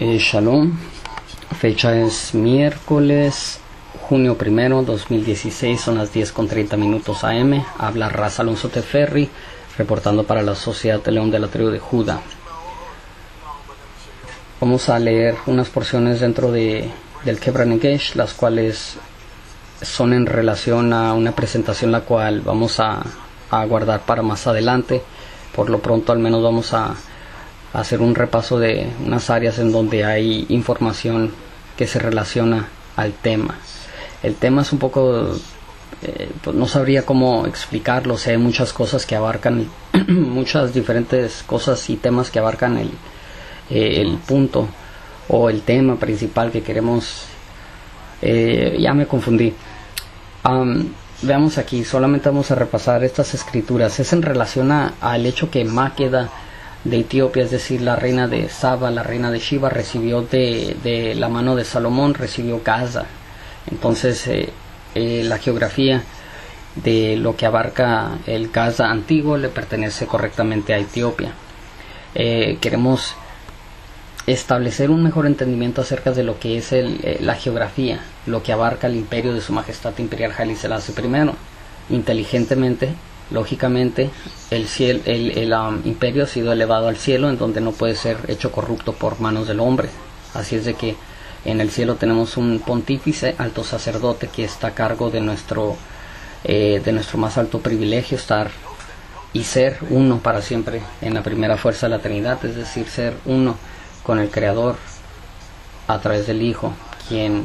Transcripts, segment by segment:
Shalom, fecha es miércoles, junio 1, 2016, son las 10:30 AM. Habla Raz Alonso Teferri, reportando para la Sociedad de León de la Tribu de Judá. Vamos a leer unas porciones dentro del Kebra Negesh, las cuales son en relación a una presentación la cual vamos a guardar para más adelante. Por lo pronto al menos vamos a hacer un repaso de unas áreas en donde hay información que se relaciona al tema. El tema es un poco, pues no sabría cómo explicarlo. Hay muchas cosas que abarcan, muchas diferentes cosas y temas que abarcan el punto o el tema principal que queremos. Ya me confundí. Veamos aquí, solamente vamos a repasar estas escrituras. Es en relación al hecho que Máqueda de Etiopía, es decir, la reina de Saba, la reina de Shiva, recibió de la mano de Salomón, recibió Gaza. Entonces la geografía de lo que abarca el Gaza antiguo le pertenece correctamente a Etiopía. Queremos establecer un mejor entendimiento acerca de lo que es la geografía, lo que abarca el imperio de su majestad imperial Haile Selassie I. Inteligentemente, lógicamente, el imperio ha sido elevado al cielo, en donde no puede ser hecho corrupto por manos del hombre. Así es de que en el cielo tenemos un pontífice, alto sacerdote, que está a cargo de nuestro más alto privilegio, estar y ser uno para siempre en la primera fuerza de la Trinidad, es decir, ser uno con el Creador a través del Hijo, quien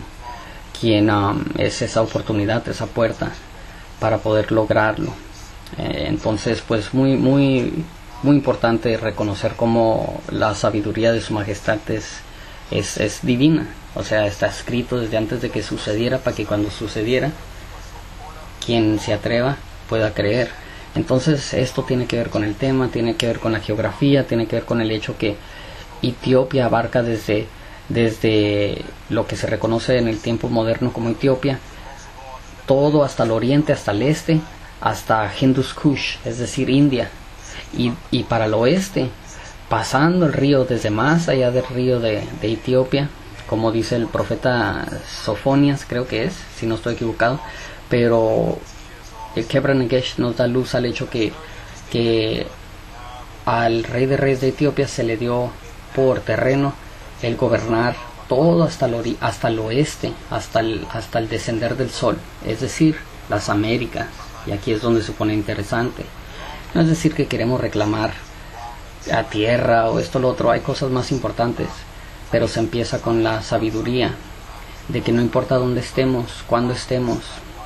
es esa oportunidad, esa puerta para poder lograrlo. Entonces, pues muy importante reconocer cómo la sabiduría de su majestad es divina. O sea, está escrito desde antes de que sucediera, para que cuando sucediera, quien se atreva pueda creer. Entonces, esto tiene que ver con el tema, tiene que ver con la geografía, tiene que ver con el hecho que Etiopía abarca desde lo que se reconoce en el tiempo moderno como Etiopía, todo hasta el oriente, hasta el este, hasta Hindus Kush, es decir, India, y para el oeste, pasando el río, desde más allá del río de Etiopía, como dice el profeta Sofonias, creo que es, si no estoy equivocado, pero el Kebra Negesh nos da luz al hecho que al rey de reyes de Etiopía se le dio por terreno el gobernar todo hasta el oeste, hasta el descender del sol, es decir, las Américas. Y aquí es donde se pone interesante. No es decir que queremos reclamar a tierra o esto o lo otro, hay cosas más importantes, pero se empieza con la sabiduría de que no importa dónde estemos, cuándo estemos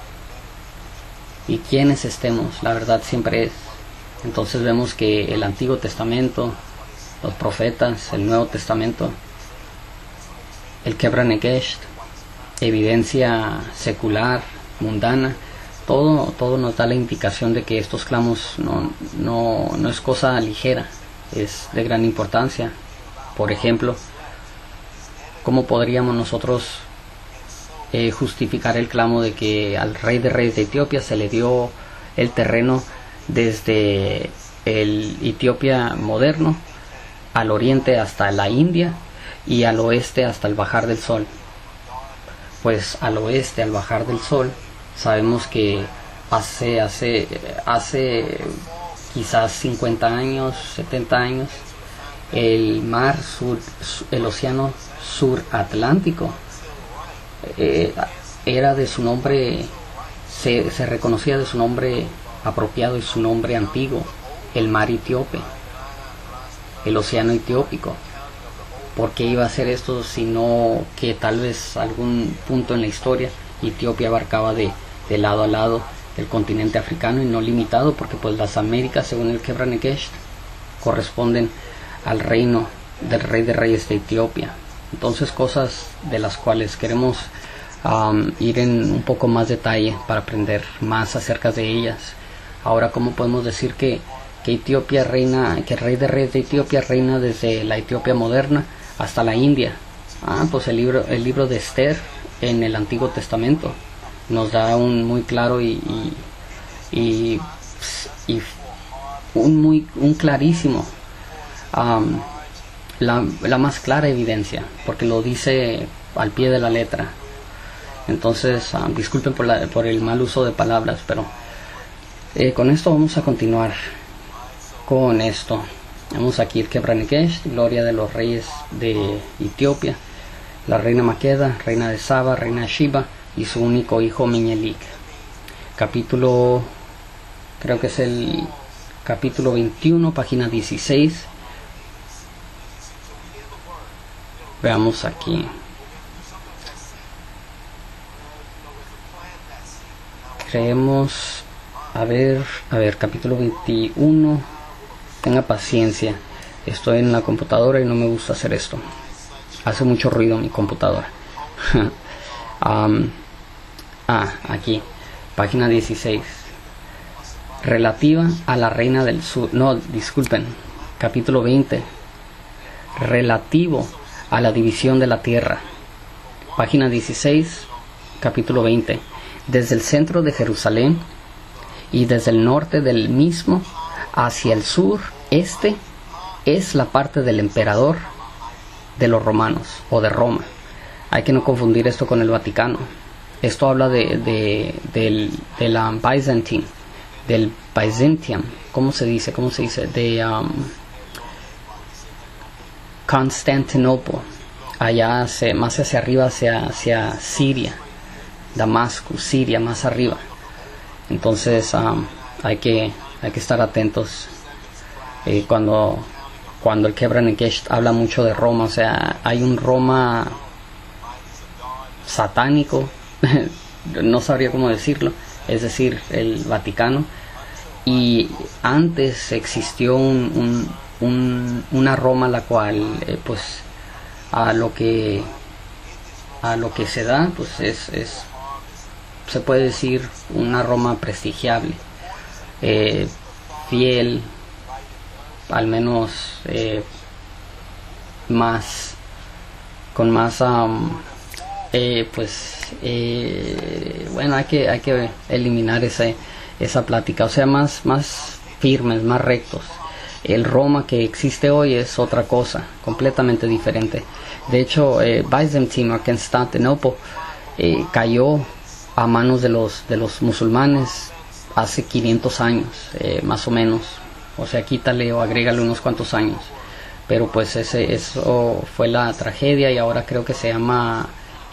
y quiénes estemos, la verdad siempre es. Entonces vemos que el Antiguo Testamento, los profetas, el Nuevo Testamento, el Kebra Negesh, evidencia secular, mundana, todo nos da la indicación de que estos clamos no es cosa ligera, es de gran importancia. Por ejemplo, ¿cómo podríamos nosotros justificar el clamo de que al rey de reyes de Etiopía se le dio el terreno desde el Etiopía moderno al oriente hasta la India y al oeste hasta el bajar del sol? Pues al oeste, al bajar del sol, sabemos que hace quizás 50 años, 70 años, el mar sur, el océano sur Atlántico, era de su nombre, se reconocía de su nombre apropiado y su nombre antiguo, el mar etíope, el océano etiópico. ¿Por qué iba a ser esto? Sino que tal vez algún punto en la historia Etiopía abarcaba de lado a lado del continente africano y no limitado, porque pues las Américas, según el Kebra Negesh, corresponden al reino del rey de reyes de Etiopía. Entonces, cosas de las cuales queremos ir en un poco más detalle para aprender más acerca de ellas. Ahora, ¿cómo podemos decir que Etiopía reina, que el rey de reyes de Etiopía reina desde la Etiopía moderna hasta la India? Pues el libro de Esther en el Antiguo Testamento nos da un muy claro y un clarísimo la más clara evidencia, porque lo dice al pie de la letra. Entonces, disculpen por el mal uso de palabras, pero con esto vamos a continuar con esto. Vemos aquí el Kebra-Nikesh, gloria de los reyes de Etiopía, la reina Maqueda, reina de Saba, reina de Shiba y su único hijo Meñelik. Capítulo, creo que es el capítulo 21, página 16. Veamos aquí. Creemos, a ver, capítulo 21. Tenga paciencia. Estoy en la computadora y no me gusta hacer esto. Hace mucho ruido mi computadora. Aquí, página 16. Relativa a la reina del sur. No, disculpen. Capítulo 20. Relativo a la división de la tierra. Página 16, capítulo 20. Desde el centro de Jerusalén y desde el norte del mismo hacia el sur, este es la parte del emperador de los romanos o de Roma. Hay que no confundir esto con el Vaticano. Esto habla de la Byzantine, del Byzantium. ¿Cómo se dice? De Constantinopla, allá más hacia arriba, hacia Siria, Damasco, Siria, más arriba. Entonces hay que estar atentos cuando el Kebra-Nikesh habla mucho de Roma. O sea, hay un Roma satánico, no sabría cómo decirlo, es decir, el Vaticano, y antes existió una Roma la cual pues a lo que se da pues se puede decir una Roma prestigiable, fiel, al menos con más bueno, hay que eliminar esa plática, o sea, más firmes, más rectos. El Roma que existe hoy es otra cosa, completamente diferente. De hecho, Byzantium o Constantinopla cayó a manos de los musulmanes hace 500 años, más o menos. O sea, quítale o agrégale unos cuantos años. Pero pues eso fue la tragedia, y ahora creo que se llama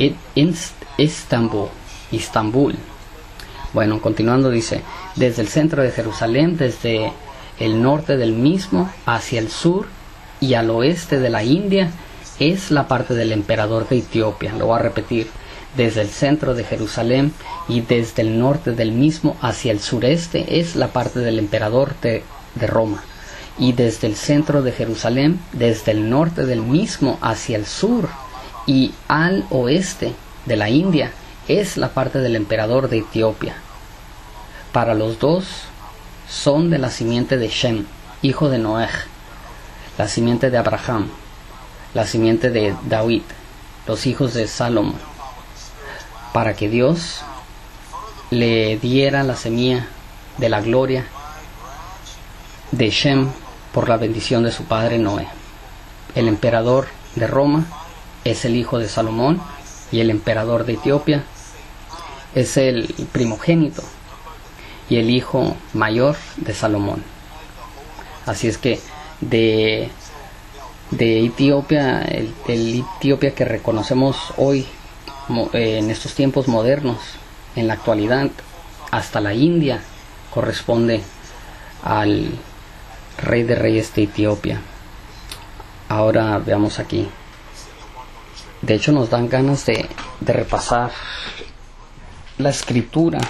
Istambul. Bueno, continuando, dice: desde el centro de Jerusalén, desde el norte del mismo hacia el sur y al oeste de la India, es la parte del emperador de Etiopía. Lo voy a repetir: desde el centro de Jerusalén y desde el norte del mismo hacia el sureste es la parte del emperador de Roma. Y desde el centro de Jerusalén, desde el norte del mismo hacia el sur y al oeste de la India, es la parte del emperador de Etiopía. Para los dos son de la simiente de Shem, hijo de Noé, la simiente de Abraham, la simiente de David, los hijos de Salomón, para que Dios le diera la semilla de la gloria de Shem por la bendición de su padre Noé. El emperador de Roma es el hijo de Salomón, y el emperador de Etiopía es el primogénito y el hijo mayor de Salomón. Así es que de Etiopía, el Etiopía que reconocemos hoy en estos tiempos modernos, en la actualidad, hasta la India, corresponde al rey de reyes de Etiopía. Ahora veamos aquí. De hecho, nos dan ganas de repasar la escritura,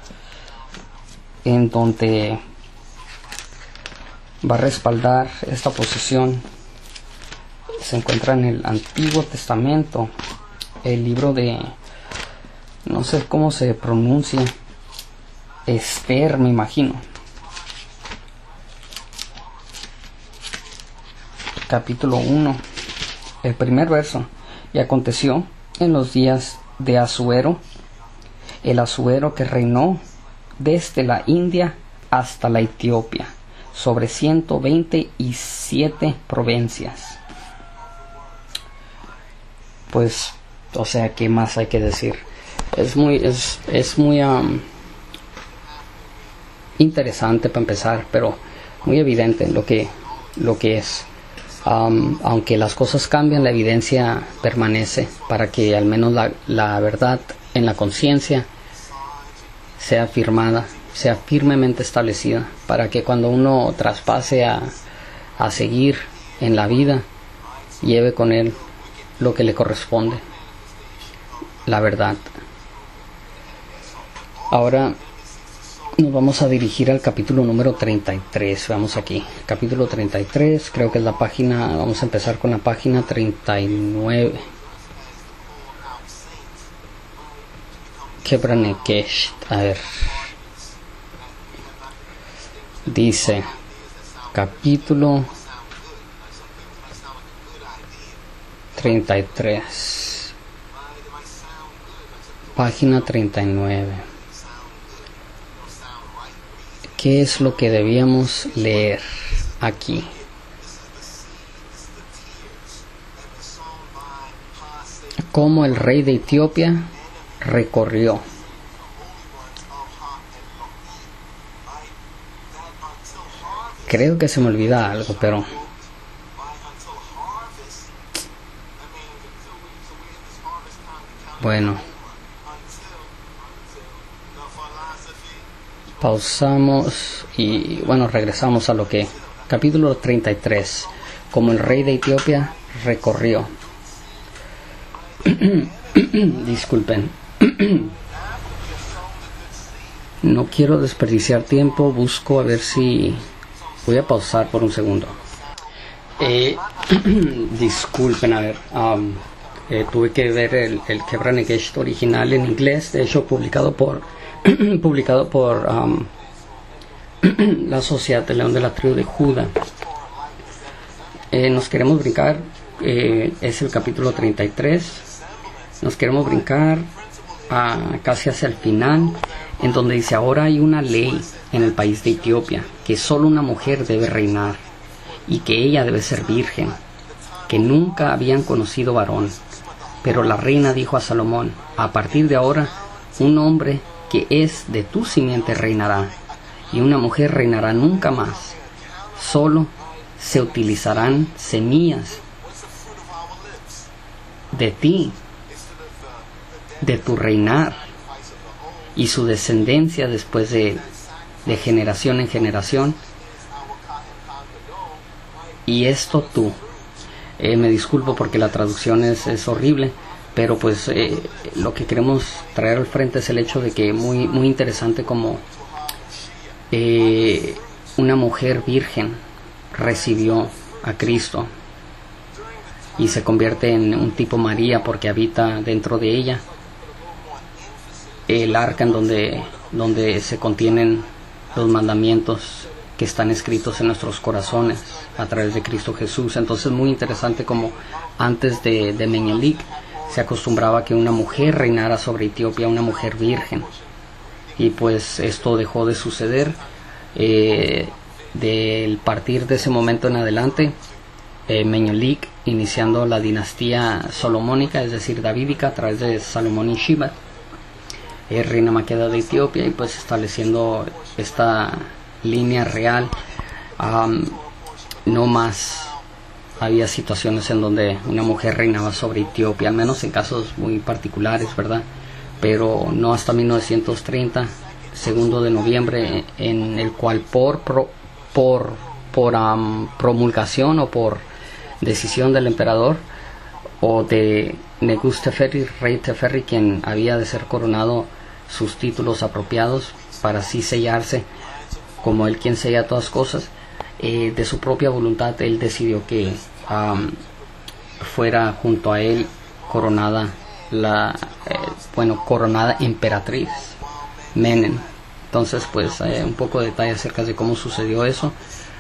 en donde va a respaldar esta posición. Se encuentra en el Antiguo Testamento, el libro de, no sé cómo se pronuncia, Esther, me imagino. Capítulo 1, el primer verso. Y aconteció en los días de Asuero, el Asuero que reinó desde la India hasta la Etiopía, sobre 127 provincias. pues, o sea, ¿qué más hay que decir? Es muy interesante para empezar, pero muy evidente lo que es. Aunque las cosas cambian, la evidencia permanece para que al menos la verdad en la conciencia sea afirmada, sea firmemente establecida, para que cuando uno traspase a seguir en la vida, lleve con él lo que le corresponde, la verdad. Ahora nos vamos a dirigir al capítulo número 33. Vamos aquí, capítulo 33, creo que es la página, vamos a empezar con la página 39. Kebra Nikesh, a ver, dice, capítulo 33, página 39. ¿Qué es lo que debíamos leer aquí? Cómo el rey de Etiopía recorrió. Creo que se me olvida algo, pero bueno, pausamos y bueno, regresamos a lo que capítulo 33, como el rey de Etiopía recorrió. Disculpen. No quiero desperdiciar tiempo, busco a ver si voy a pausar por un segundo. Disculpen, a ver, tuve que ver el Kebra Nikesh original en inglés, de hecho publicado por la Sociedad de León de la Tribu de Judá. Nos queremos brincar, es el capítulo 33, nos queremos brincar casi hacia el final, en donde dice: ahora hay una ley en el país de Etiopía, que solo una mujer debe reinar, y que ella debe ser virgen, que nunca habían conocido varón. Pero la reina dijo a Salomón: a partir de ahora, un hombre que es de tu simiente reinará, y una mujer reinará nunca más. Solo se utilizarán semillas de ti, de tu reinar, y su descendencia después de generación en generación. Y esto tú. Me disculpo porque la traducción es horrible, pero pues lo que queremos traer al frente es el hecho de que muy interesante como una mujer virgen recibió a Cristo y se convierte en un tipo María porque habita dentro de ella el arca en donde se contienen los mandamientos que están escritos en nuestros corazones a través de Cristo Jesús. Entonces muy interesante como antes de Menelik se acostumbraba que una mujer reinara sobre Etiopía, una mujer virgen, y pues esto dejó de suceder. Del partir de ese momento en adelante, Menelik, iniciando la dinastía solomónica, es decir, davídica, a través de Salomón y Shibat, reina Maqueda de Etiopía, y pues estableciendo esta línea real. No más había situaciones en donde una mujer reinaba sobre Etiopía, al menos en casos muy particulares, ¿verdad? Pero no hasta 1930, 2 de noviembre, en el cual por promulgación o por decisión del emperador o de Negus Teferi, rey Teferi, quien había de ser coronado, sus títulos apropiados para así sellarse como él quien sella todas cosas, de su propia voluntad él decidió que fuera junto a él coronada coronada emperatriz Menen. Entonces pues un poco de detalle acerca de cómo sucedió eso.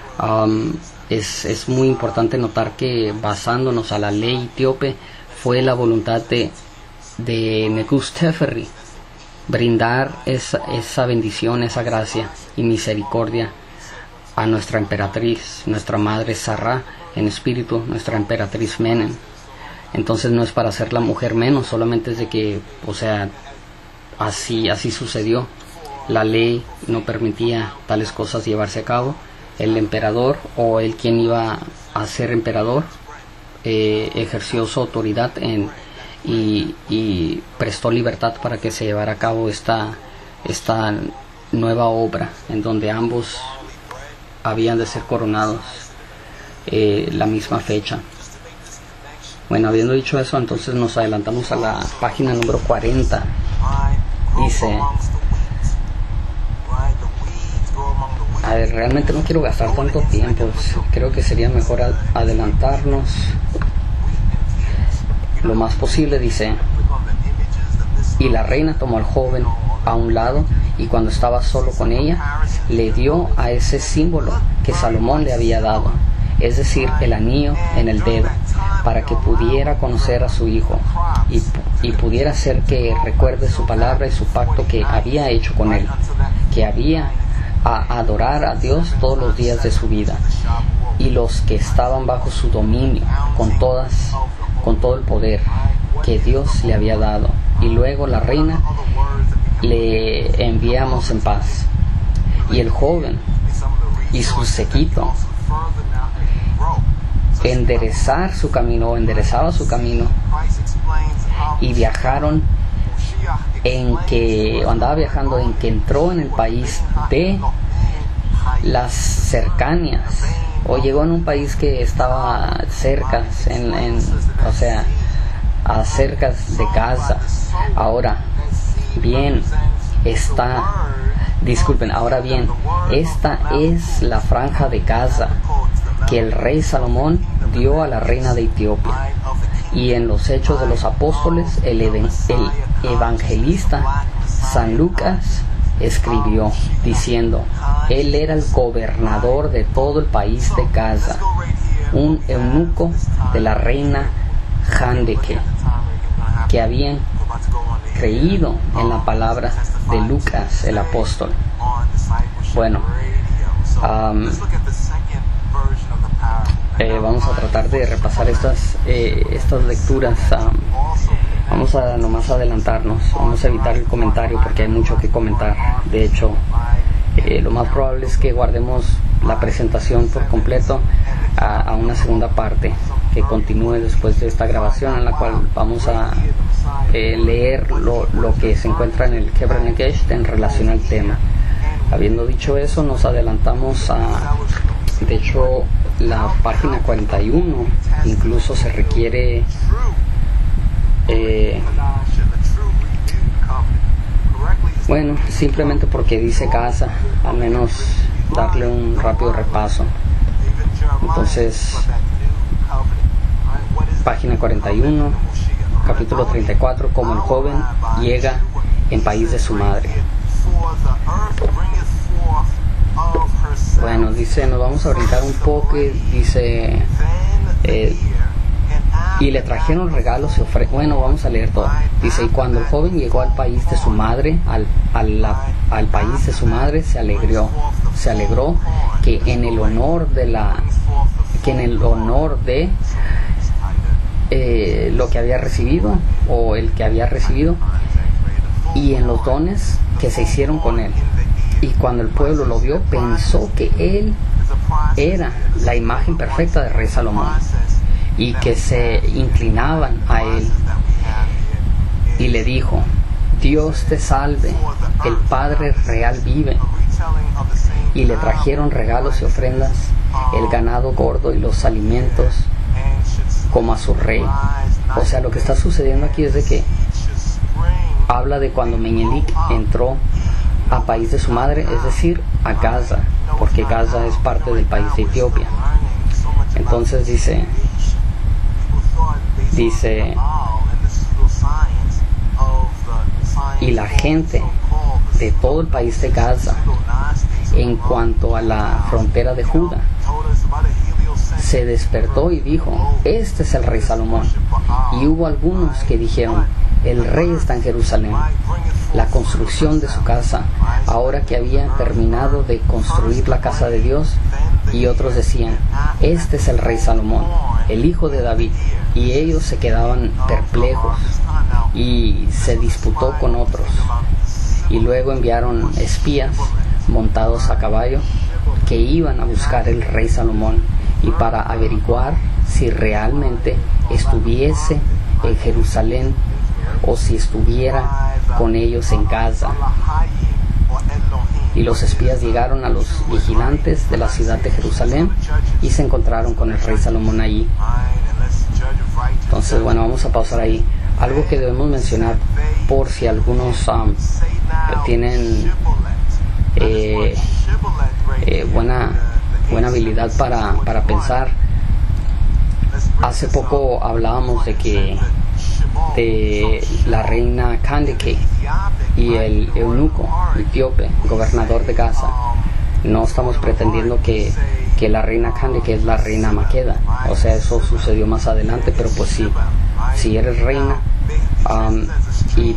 Es muy importante notar que, basándonos a la ley etíope, fue la voluntad de Negus Teferi brindar esa bendición, esa gracia y misericordia a nuestra emperatriz, nuestra madre Sarra en espíritu, nuestra emperatriz Menen. Entonces no es para hacer la mujer menos, solamente es de que, o sea, así sucedió. La ley no permitía tales cosas llevarse a cabo. El emperador o el quien iba a ser emperador ejerció su autoridad y prestó libertad para que se llevara a cabo esta nueva obra en donde ambos habían de ser coronados la misma fecha. Bueno, habiendo dicho eso, entonces nos adelantamos a la página número 40. Dice, a ver, realmente no quiero gastar tanto tiempo, creo que sería mejor adelantarnos lo más posible. Dice, y la reina tomó al joven a un lado, y cuando estaba solo con ella, le dio a ese símbolo que Salomón le había dado, es decir, el anillo en el dedo, para que pudiera conocer a su hijo y pudiera hacer que recuerde su palabra y su pacto que había hecho con él, que había a adorar a Dios todos los días de su vida, y los que estaban bajo su dominio, con todo el poder que Dios le había dado. Y luego la reina le enviamos en paz, y el joven y su séquito enderezaba su camino, y viajaron andaba viajando en que entró en el país de las cercanías, o llegó en un país que estaba cerca, o sea, a cerca de Gaza. Ahora bien, esta es la franja de Gaza que el rey Salomón dio a la reina de Etiopía. Y en los Hechos de los Apóstoles, el evangelista San Lucas escribió diciendo, él era el gobernador de todo el país de Gaza, un eunuco de la reina Jandeke, que habían creído en la palabra de Lucas el apóstol. Bueno, vamos a tratar de repasar estas lecturas. Vamos a nomás adelantarnos, vamos a evitar el comentario porque hay mucho que comentar. De hecho, lo más probable es que guardemos la presentación por completo a una segunda parte que continúe después de esta grabación, en la cual vamos a leer lo que se encuentra en el Kebra Nagast en relación al tema. Habiendo dicho eso, nos adelantamos de hecho, la página 41. Incluso se requiere bueno, simplemente porque dice Gaza, al menos darle un rápido repaso. Entonces, página 41, capítulo 34, como el joven llega en país de su madre. Bueno, dice, nos vamos a brincar un poco, dice, y le trajeron regalos y ofrendas. Bueno, vamos a leer todo. Dice, y cuando el joven llegó al país de su madre, al país de su madre, se alegró que en el honor de lo que había recibido, o el que había recibido, y en los dones que se hicieron con él. Y cuando el pueblo lo vio, pensó que él era la imagen perfecta del rey Salomón, y que se inclinaban a él. Y le dijo, Dios te salve, el Padre real vive. Y le trajeron regalos y ofrendas, el ganado gordo y los alimentos, como a su rey. O sea, lo que está sucediendo aquí es de que habla de cuando Meñique entró a país de su madre, es decir, a Gaza, porque Gaza es parte del país de Etiopía. Entonces dice, y la gente de todo el país de Gaza, en cuanto a la frontera de Judá, se despertó y dijo, este es el rey Salomón. Y hubo algunos que dijeron, el rey está en Jerusalén, la construcción de su casa, ahora que había terminado de construir la casa de Dios. Y otros decían, este es el rey Salomón, el hijo de David, y ellos se quedaban perplejos y se disputó con otros, y luego enviaron espías montados a caballo que iban a buscar el rey Salomón y para averiguar si realmente estuviese en Jerusalén o si estuviera con ellos en Gaza. Y los espías llegaron a los vigilantes de la ciudad de Jerusalén y se encontraron con el rey Salomón allí. Entonces, bueno, vamos a pausar ahí. Algo que debemos mencionar por si algunos tienen buena habilidad para pensar. Hace poco hablábamos de la reina Candace y el eunuco etíope, gobernador de Gaza. No estamos pretendiendo que la reina Candace es la reina Maqueda, o sea, eso sucedió más adelante, pero pues si eres reina y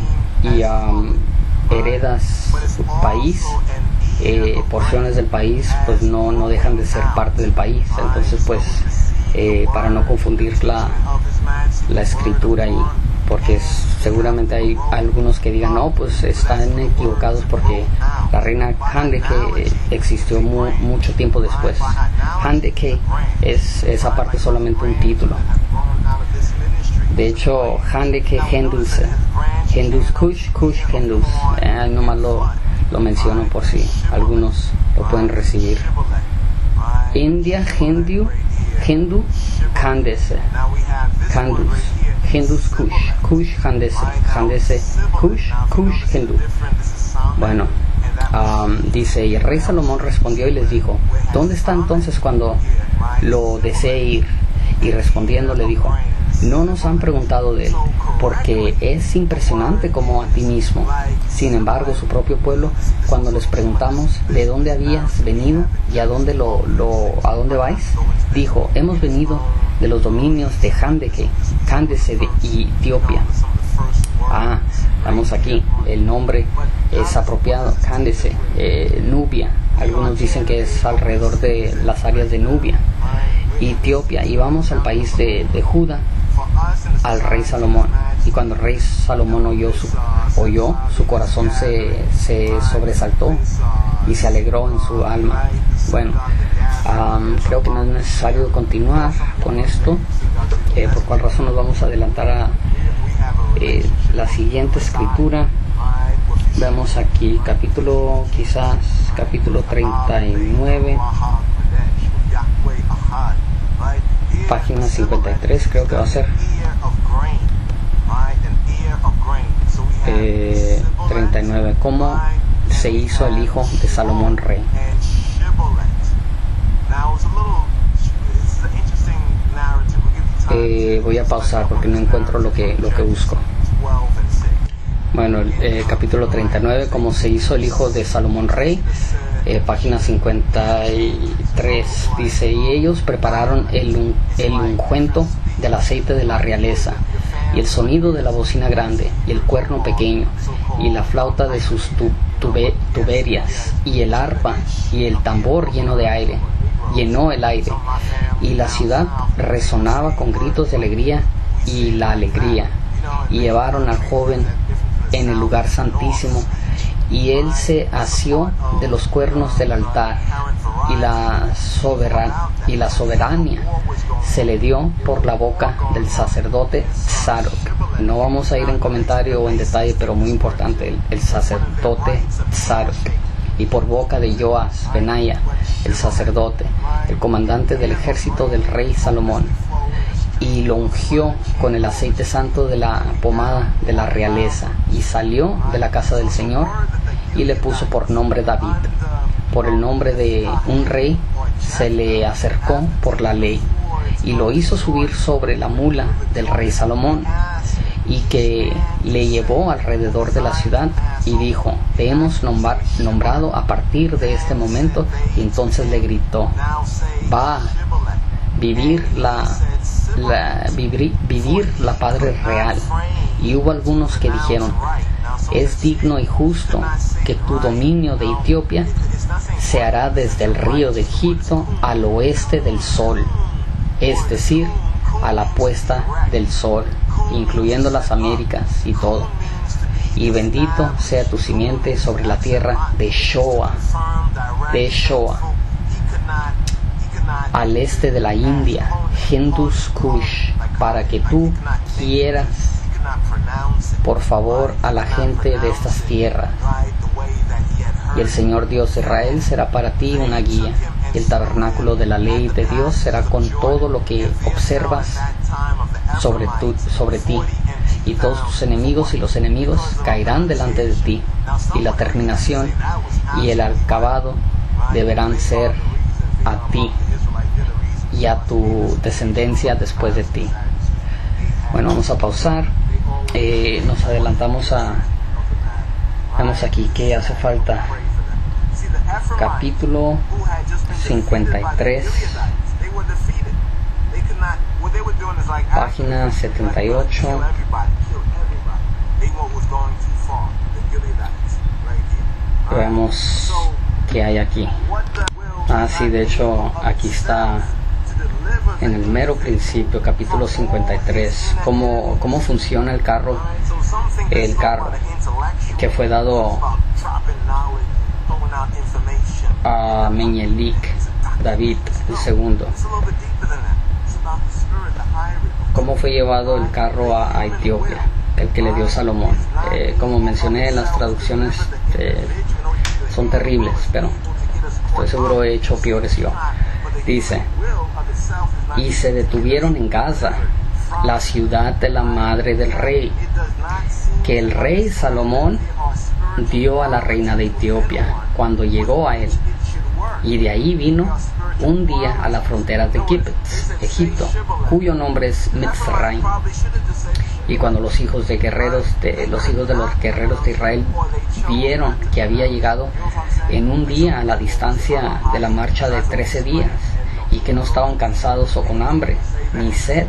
heredas tu país, porciones del país, pues no dejan de ser parte del país. Entonces, pues para no confundir la escritura ahí, porque seguramente hay algunos que digan no, pues están equivocados porque la reina Candace existió mucho tiempo después. Candace es esa parte solamente un título. De hecho, Candace, Hendus, Kush, Hendus, nomás lo menciono por si algunos lo pueden recibir. India, Hindu, Candace, Hendus, Kush, Candace, Kush, Hindu. Bueno, dice, y el rey Salomón respondió y les dijo, ¿dónde está entonces cuando lo desee ir? Y respondiendo le dijo, no nos han preguntado de él, porque es impresionante como a ti mismo. Sin embargo, su propio pueblo, cuando les preguntamos de dónde habías venido y a dónde vais, dijo, hemos venido de los dominios de Candace de Etiopía. Estamos aquí, el nombre es apropiado, Candace, Nubia. Algunos dicen que es alrededor de las áreas de Nubia, Etiopía, y vamos al país de Judá, al rey Salomón. Y cuando el rey Salomón oyó, su corazón se sobresaltó y se alegró en su alma. Bueno, creo que no es necesario continuar con esto, por cual razón nos vamos a adelantar a la siguiente escritura. Vemos aquí capítulo 39, página 53 creo que va a ser. 39. ¿Cómo se hizo el hijo de Salomón rey? Voy a pausar porque no encuentro lo que busco. Bueno, capítulo 39, ¿cómo se hizo el hijo de Salomón rey? Página 53 dice, y ellos prepararon el ungüento del aceite de la realeza, y el sonido de la bocina grande, y el cuerno pequeño, y la flauta de sus tuberias, y el arpa, y el tambor llenó el aire, y la ciudad resonaba con gritos de alegría y la alegría, y llevaron al joven en el lugar santísimo, y él se asió de los cuernos del altar, y la soberanía se le dio por la boca del sacerdote Sadoc. No vamos a ir en comentario o en detalle, pero muy importante, el sacerdote Sadoc, y por boca de Joas, Benaya, el sacerdote, el comandante del ejército del rey Salomón, y lo ungió con el aceite santo de la pomada de la realeza, y salió de la casa del Señor, y le puso por nombre David, por el nombre de un rey se le acercó por la ley, y lo hizo subir sobre la mula del rey Salomón, y que le llevó alrededor de la ciudad, y dijo, te hemos nombrado a partir de este momento. Y entonces le gritó, va a vivir la padre real. Y hubo algunos que dijeron, es digno y justo que tu dominio de Etiopía se hará desde el río de Egipto al oeste del sol, es decir, a la puesta del sol, incluyendo las Américas y todo. Y bendito sea tu simiente sobre la tierra de Shoah, al este de la India, Hindus Kush, para que tú quieras, por favor, a la gente de estas tierras. Y el Señor Dios de Israel será para ti una guía, y el tabernáculo de la ley de Dios será con todo lo que observas sobre ti, y todos tus enemigos y los enemigos caerán delante de ti, y la terminación y el acabado deberán ser a ti y a tu descendencia después de ti. Bueno, vamos a pausar. Nos adelantamos vemos aquí que hace falta capítulo 53, página 78. Veamos qué hay aquí. Sí, de hecho aquí está en el mero principio, capítulo 53, cómo funciona el carro que fue dado a Meñelik, David el segundo. Cómo fue llevado el carro a Etiopía, el que le dio Salomón. Como mencioné, las traducciones son terribles, pero estoy seguro he hecho peores yo. Dice: y se detuvieron en Gaza, la ciudad de la madre del rey, que el rey Salomón dio a la reina de Etiopía cuando llegó a él. Y de ahí vino un día a la frontera de Egipto, cuyo nombre es Mitzrayim. Y cuando los hijos de los guerreros de Israel vieron que había llegado en un día a la distancia de la marcha de 13 días, y que no estaban cansados o con hambre, ni sed,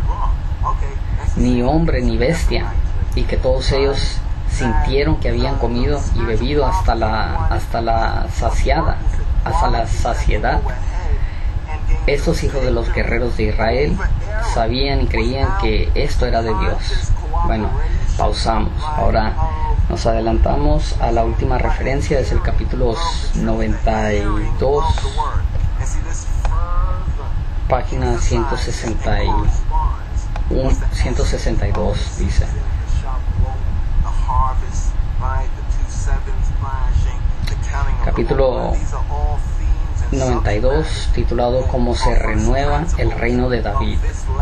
ni hombre ni bestia, y que todos ellos sintieron que habían comido y bebido hasta la saciedad. Estos hijos de los guerreros de Israel sabían y creían que esto era de Dios. Bueno, pausamos. Ahora nos adelantamos a la última referencia, es el capítulo 92, página 162, dice. Capítulo 92, titulado Cómo se renueva el reino de David.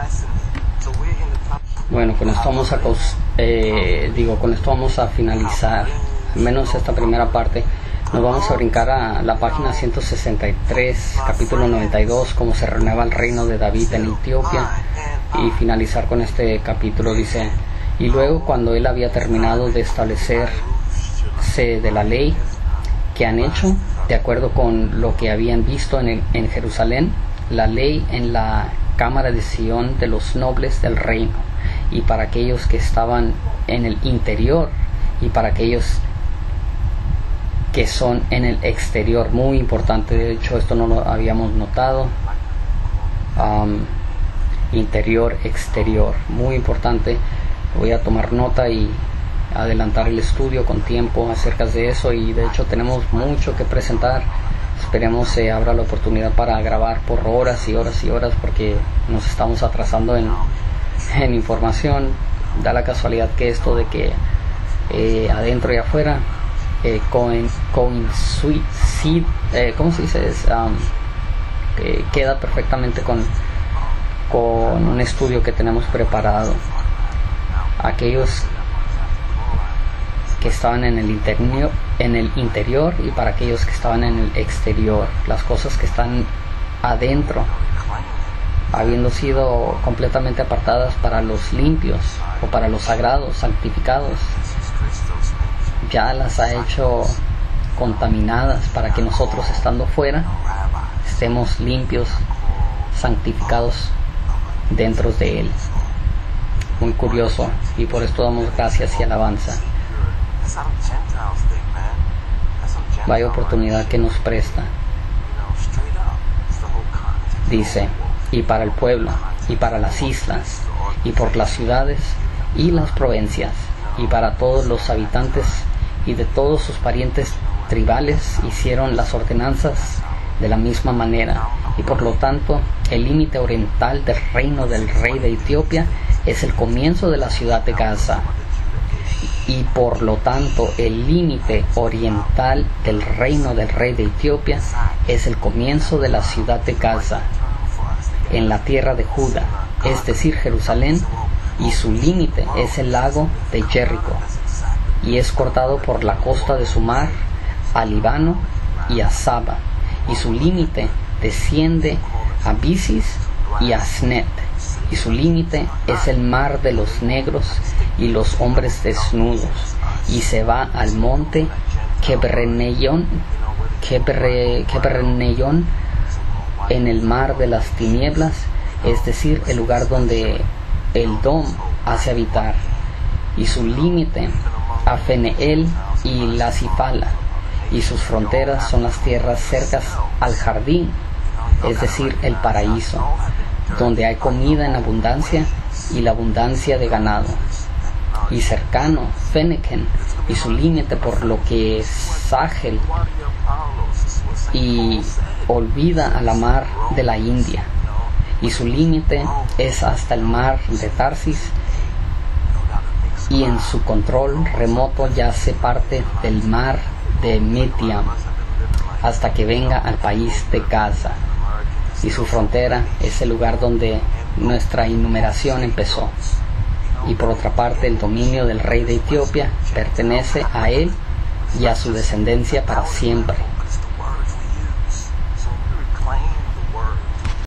Bueno, con esto vamos a finalizar, al menos esta primera parte. Nos vamos a brincar a la página 163, capítulo 92, Cómo se renueva el reino de David en Etiopía, y finalizar con este capítulo. Dice: y luego, cuando él había terminado de establecerse de la ley que han hecho, de acuerdo con lo que habían visto en Jerusalén, la ley en la cámara de Sión de los nobles del reino, y para aquellos que estaban en el interior, y para aquellos que son en el exterior. Muy importante, de hecho esto no lo habíamos notado. Interior, exterior, muy importante. Voy a tomar nota y adelantar el estudio con tiempo acerca de eso, y de hecho tenemos mucho que presentar. Esperemos se abra la oportunidad para grabar por horas y horas y horas, porque nos estamos atrasando en información. Da la casualidad que esto de que adentro y afuera ¿cómo se dice? Queda perfectamente con un estudio que tenemos preparado. Aquellos que estaban en el interior y para aquellos que estaban en el exterior, las cosas que están adentro, habiendo sido completamente apartadas para los limpios o para los sagrados, santificados, ya las ha hecho contaminadas para que nosotros, estando fuera, estemos limpios, santificados dentro de él. Muy curioso, y por esto damos gracias y alabanza. Vaya oportunidad que nos presta. Dice: y para el pueblo, y para las islas, y por las ciudades y las provincias, y para todos los habitantes y de todos sus parientes tribales hicieron las ordenanzas de la misma manera, y por lo tanto el límite oriental del reino del rey de Etiopía es el comienzo de la ciudad de Gaza, y por lo tanto el límite oriental del reino del rey de Etiopía es el comienzo de la ciudad de Gaza, en la tierra de Judá, es decir, Jerusalén, y su límite es el lago de Jericó, y es cortado por la costa de su mar a Líbano y a Saba, y su límite desciende a Bisis y a Snet, y su límite es el mar de los negros y los hombres desnudos, y se va al monte Quebreneyón en el mar de las tinieblas, es decir, el lugar donde el Dom hace habitar, y su límite a Feneel y la Cifala, y sus fronteras son las tierras cercas al jardín, es decir, el paraíso, donde hay comida en abundancia y la abundancia de ganado, y cercano Feneken y su límite por lo que es Sagel, y olvida a la mar de la India, y su límite es hasta el mar de Tarsis, y en su control remoto yace parte del mar de Midian hasta que venga al país de Gaza, y su frontera es el lugar donde nuestra enumeración empezó. Y por otra parte el dominio del rey de Etiopía pertenece a él y a su descendencia para siempre.